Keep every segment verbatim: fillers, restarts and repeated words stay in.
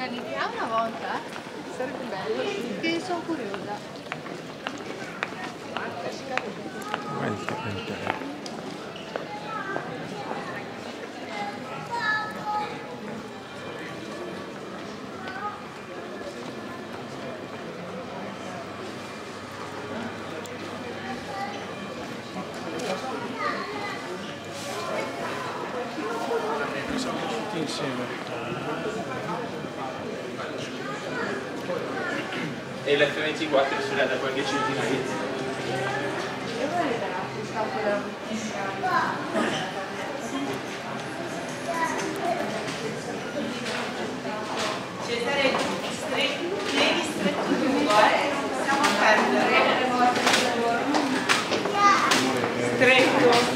l'idea una volta? Sarebbe bello, che sono curiosa. Insieme. E l'F ventiquattro è sulla da qualche centinaio. Cesare, devi stretto lungo, eh? Stiamo a perdere. Stretto.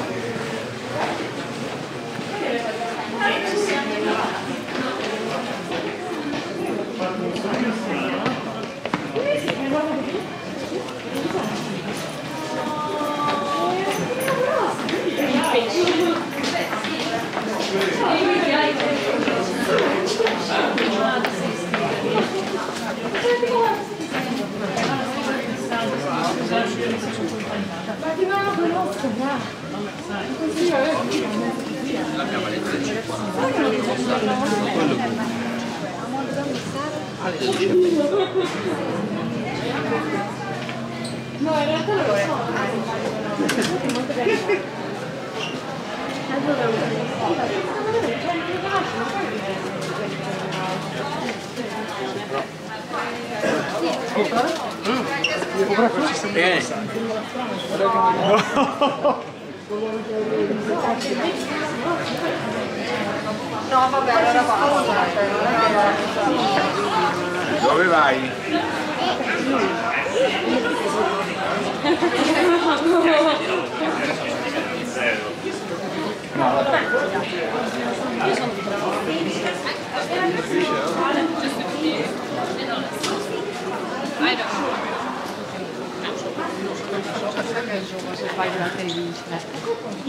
L'abbiamo alle tredici. No, in realtà lo è. Molto carino. No, vabbè, allora basta. Dove vai? Se fai la televisione.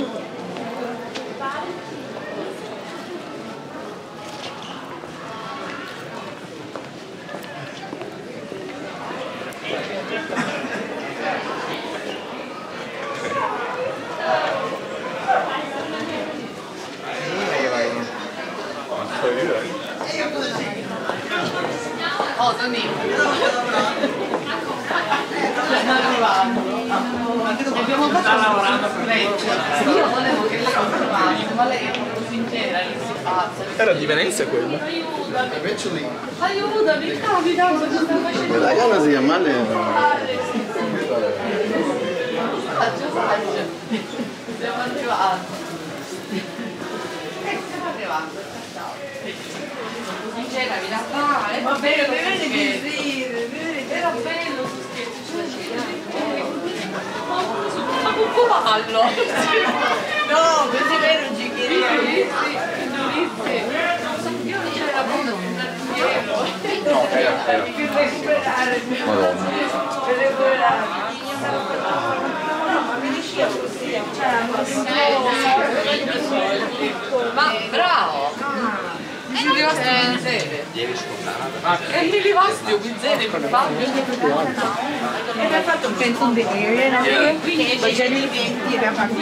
Oh, Tony. Abbiamo fatto lavorando per lei. Io volevo che lei comprovasse, ma lei è proprio sincera, lì si pazza. Era di Venezia quello. Aiutami, capita, cosa sta facendo? La galla si chiama male. Saggio, saggio. Siamo arrivati. Eh, stiamo arrivando, ciao. Sincera, mi dà fare. Va bene, deve dire, era bello su scherzo. Ma cuccovallo! No, così vero un gigherino. Sì, sì, io non c'era la bunda sul piego. No, era, era. Per recuperare. Madonna. Per recuperare. Ma finisci così. Ma bravo! E mi rivasti un benzene. Ieri scoperta. E mi rivasti un benzene per farlo. E mi ha fatto un penso un vedere, no? Poi già nel venti abbiamo fatto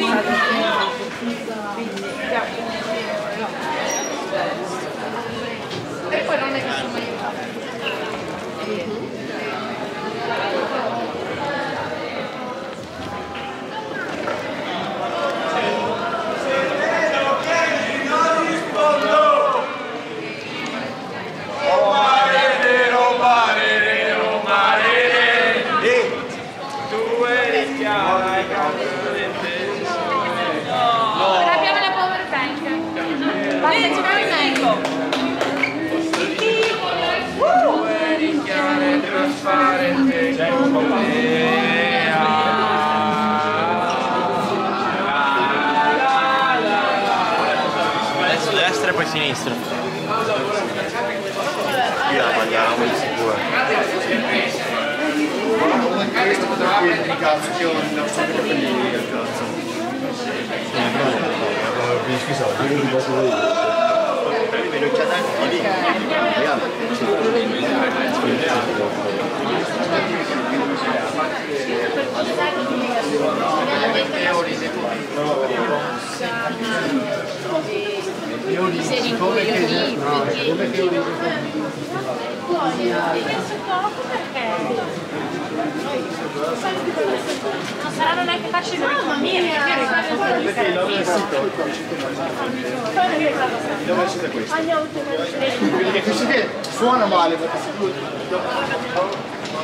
E poi non è che sono mai aiutato. Abbiamo la power bank. Basta ci va il Adesso destra e poi sinistra. Io la mangiavo di sicuro. Questo poteva avere di cazzo, che io non so che capelli del cazzo. Scusa, io non posso vedere. non c'è tanti lì. Come non saranno neanche facili da rifornire, perché l'ho visto. Dove siete questi? Quelli che qui si vede, suona male, perché si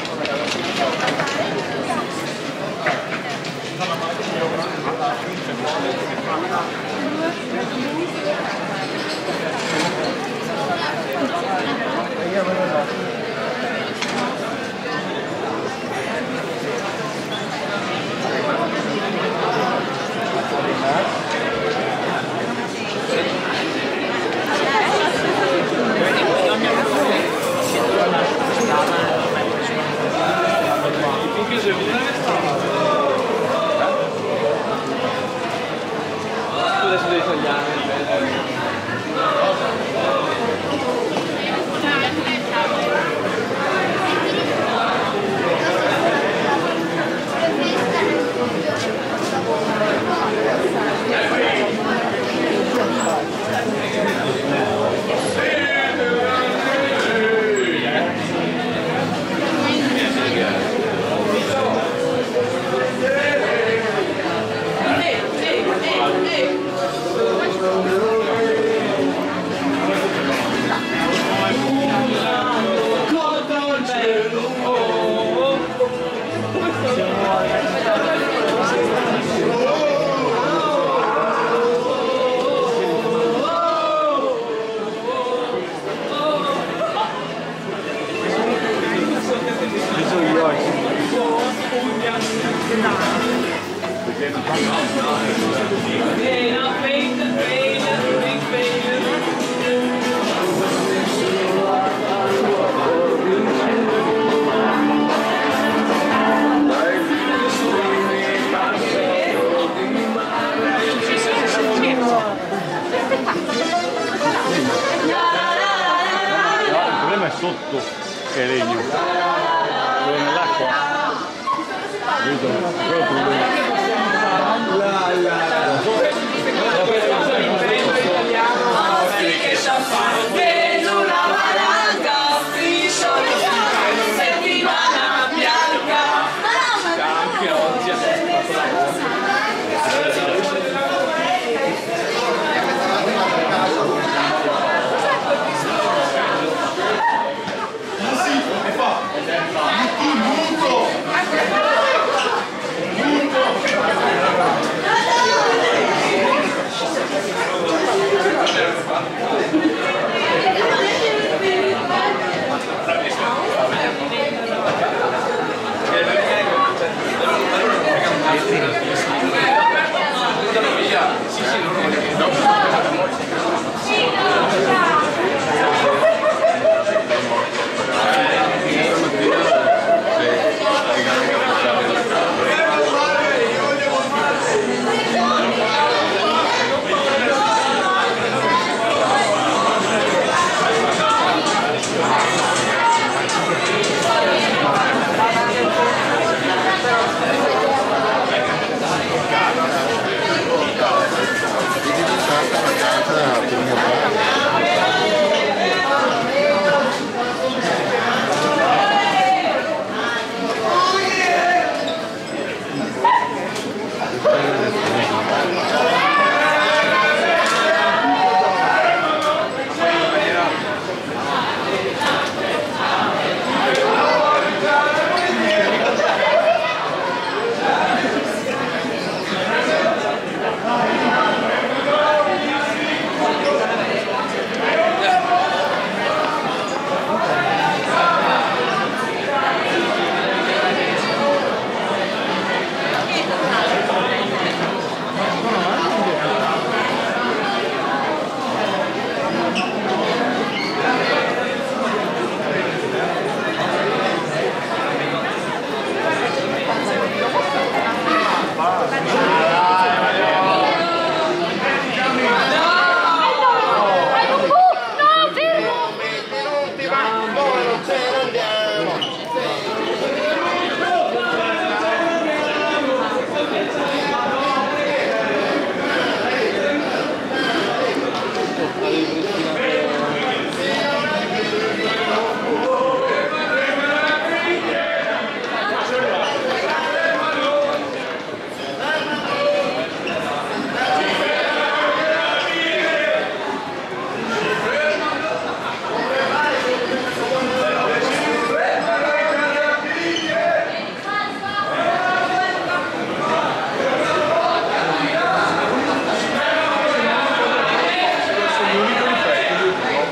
sotto che è legno, quello nell'acqua, vedo, la la settimana bianca anche oggi Muto!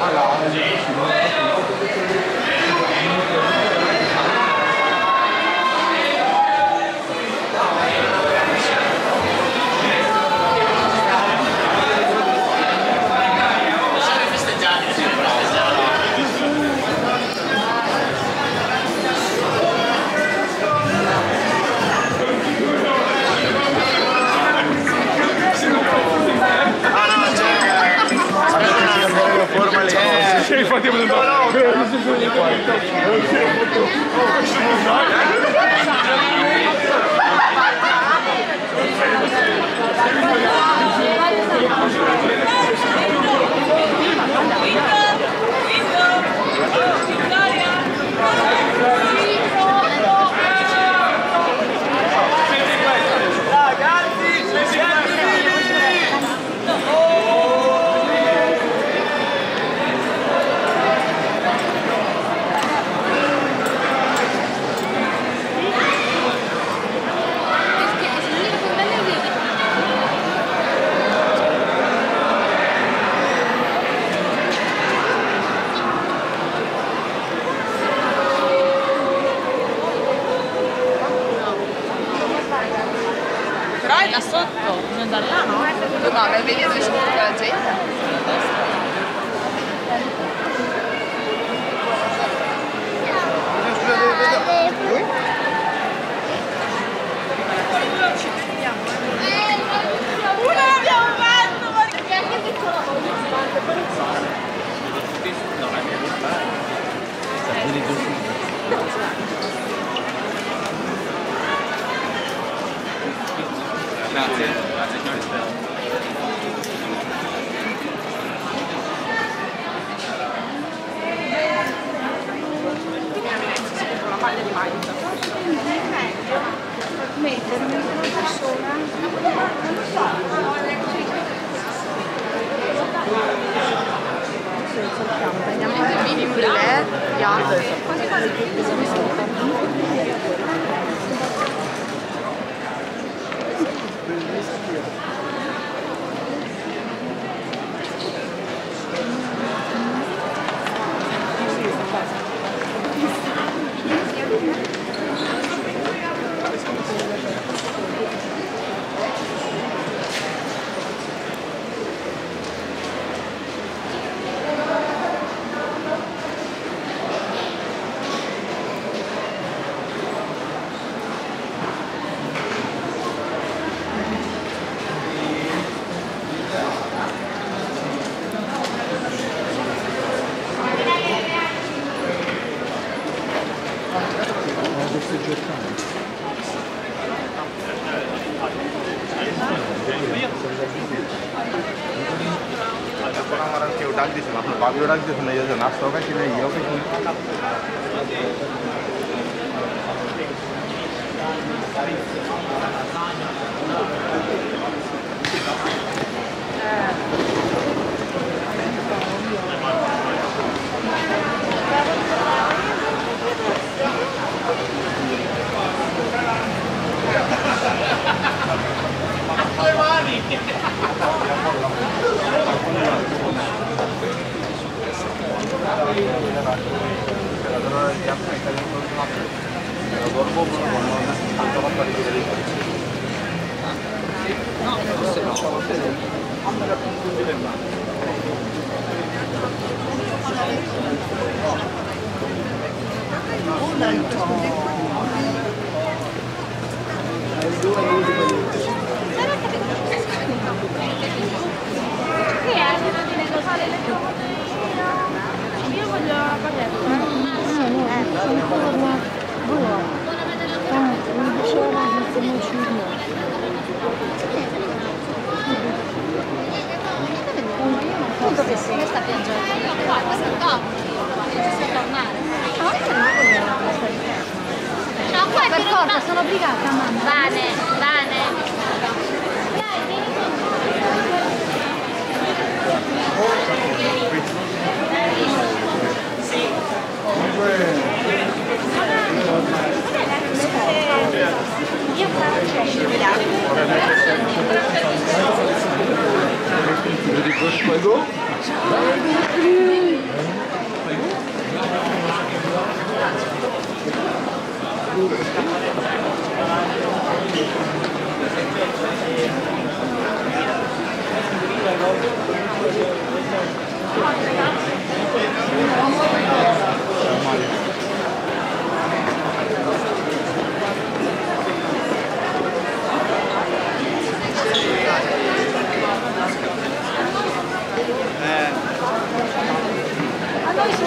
Sì, infatti me lo Però è là sotto, bisogna andare là, no? No, ma vedi dove c'è la gente. Grazie, grazie signore. La maglia di maglia. Mettermi una persona. Non so. Andiamo a Bibi Brulè, डाल दी बाकी डाल दी सुनाइए जो नाश्ता होगा कि नहीं ये io voglio la barretta. Ah, no, eh, sono forma buona. Ah, mi diceva che non ci Tutto che sì, sta piangendo. Guarda, questo è il top. Ci sei tornare. No, qua per forza, sono obbligata, mamma. Bene, bene. Dai, vieni Vedi questo?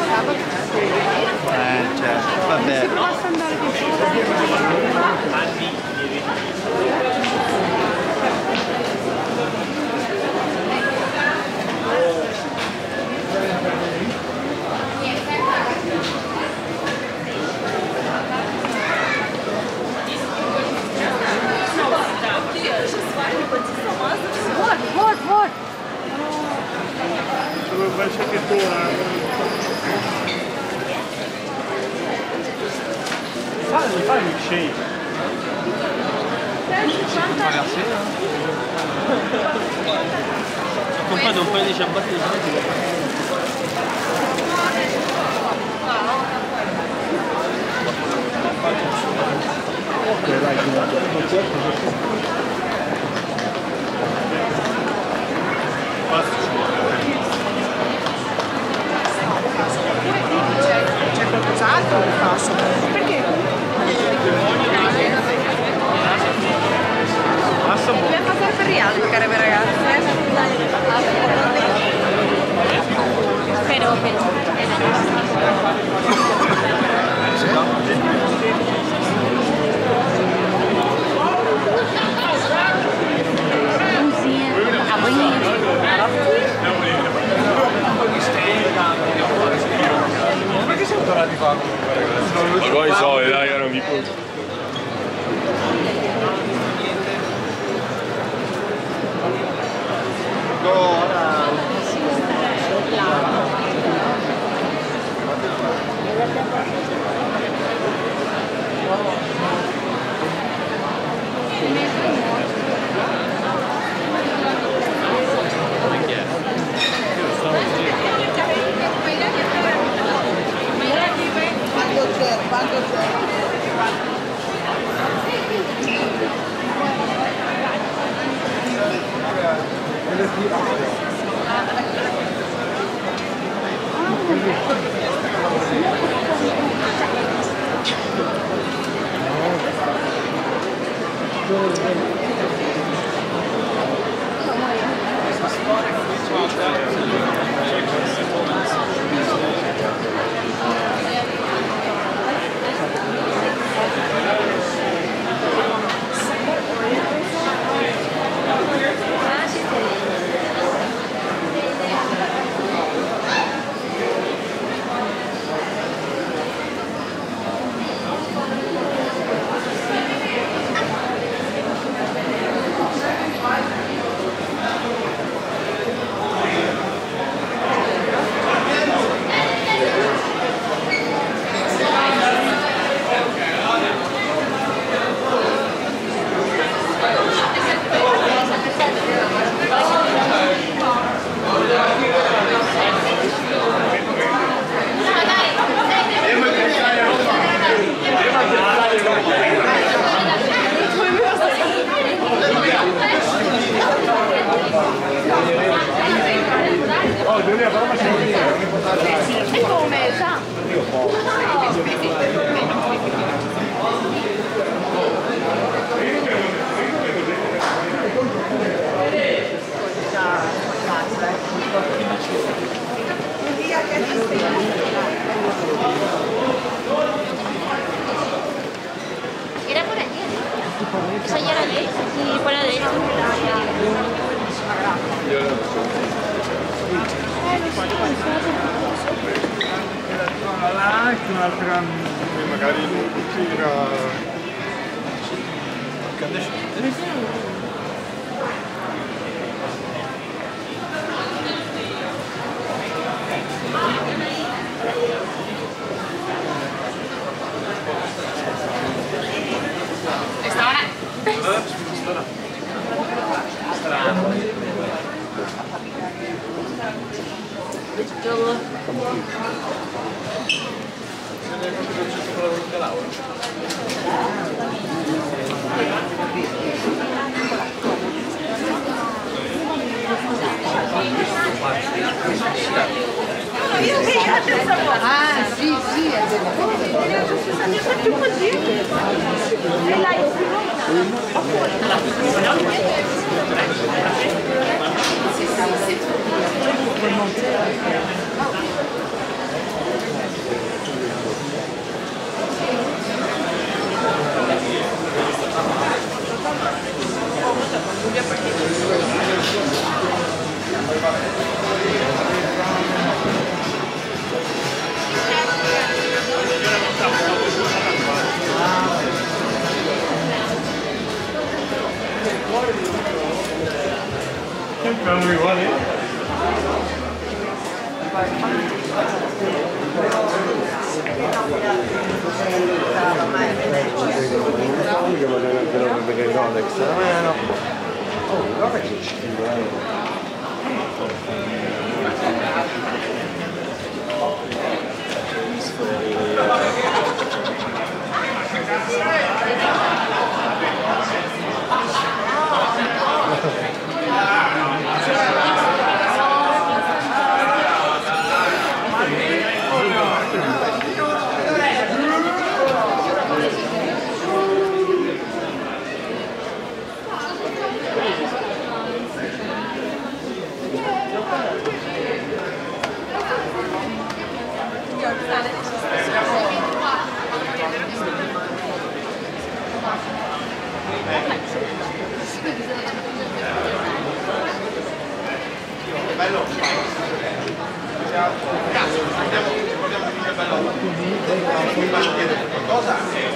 Eh, cioè, vabbè. Se provasse ad andare più Вот, вот, вот. Dove fai sciacchiettura? Fai, fai il milkshake. Ho comprato un paio di ciabatte di Ok, dai, C'è qualcos'altro che passa? Perché? Dobbiamo passare per reale, care ragazze. Spero che... Perché siamo tornati qua? Ma poi so, dai, non mi può. Era por allí. Esa ya era allí. Y por la derecha. Là, anche un'altra, magari in cucina. Ah, sì, sì, è vero. Alex, meno. Oh, guarda che schifo, eh. Bello. Cazzo, andiamo, ricordiamo che è bello. Cosa?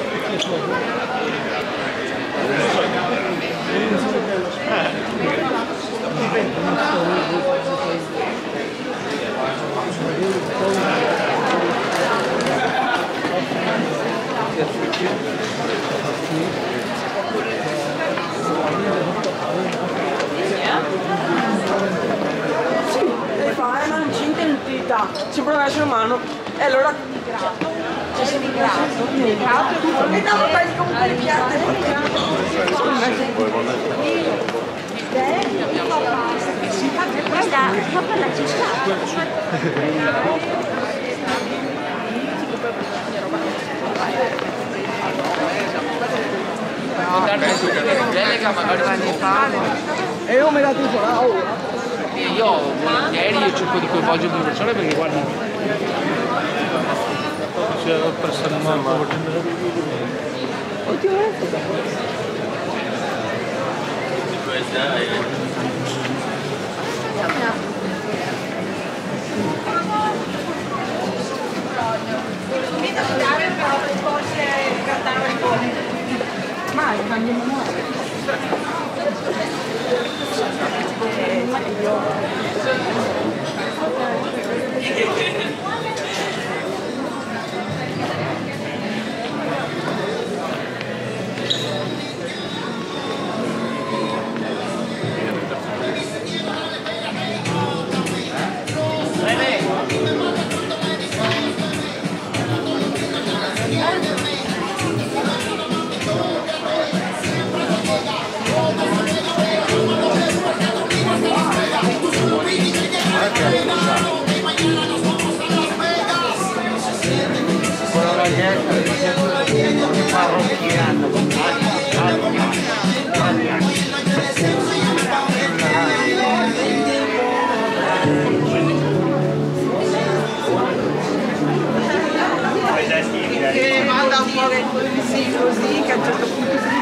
Fai, ma non c'è intensità, ci prova a essere umano e allora ci sei di grasso, di grasso e no, fai comunque le piatte Guarda, fa per la città. Delega magari e io me la tu ora. Io volentieri io cerco di coinvolgere le persone perché guarda C'è la persona mamma. Mai, cambiamo nuovo. Che manda un po' sì, così, che a un certo punto si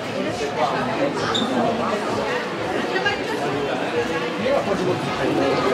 Io